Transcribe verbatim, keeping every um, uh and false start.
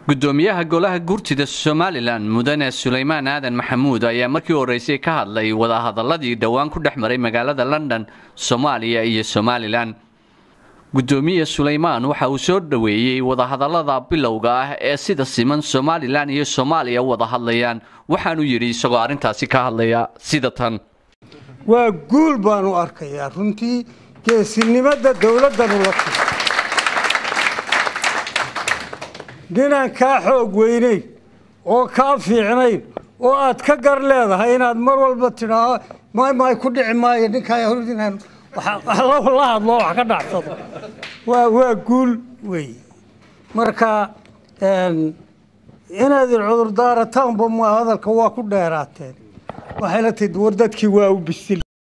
gudoomiyaha golaha gurtida Somaliland mudane Suleymaan Aadan Maxamuud ayaa markii horeysay ka hadlay wada hadaladii dhawaan ku dhexmaray magaalada London Soomaaliya iyo Somaliland. gudoomiye Suleymaan waxa uu soo dhaweeyay wada hadalada bilowga ah ee sida siman Somaliland iyo Soomaaliya wada hadlayaan, waxaanu yiri isagoo arintaasi ka hadlaya sida tan. waa guul baan u arkayaa runtii geesinimada dawladdan u laqay dinaan ka xoog weynay oo ka fiicnay oo aad ka gar leedahay inaad mar walba tiraa ma ma ku dhici maayo ninka ay hordinaan waxa la hadlo wax ka dhacsado waa waa guul way marka een inaad cudur daarataan bama hadalka waa ku dheeraateen waxay la tid war dadkii waa u bisil